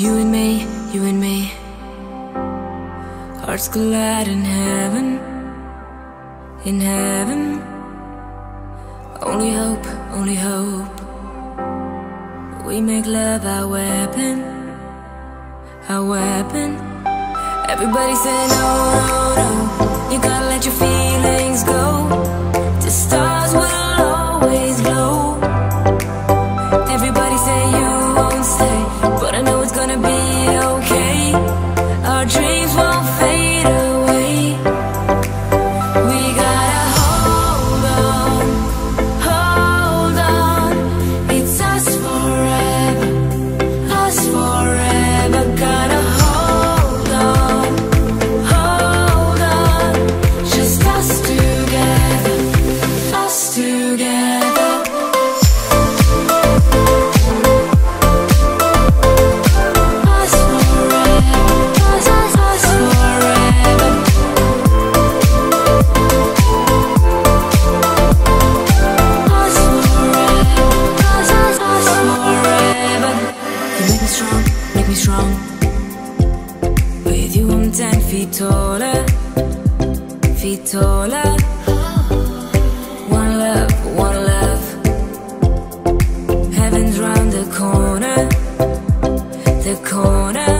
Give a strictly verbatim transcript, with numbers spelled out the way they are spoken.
You and me, you and me, hearts collide in heaven, in heaven. Only hope, only hope, we make love our weapon, our weapon. Everybody say no, no, no, you gotta let your feelings go. The stars will always glow. Everybody say you won't stay, but I know it's gonna be okay. Our dreams won't fade away. We gotta hold on, hold on. It's us forever, us forever. Gotta hold on, hold on. Just us together, us together. Make me strong. With you I'm ten feet taller, feet taller. One love, one love. Heaven's round the corner, the corner.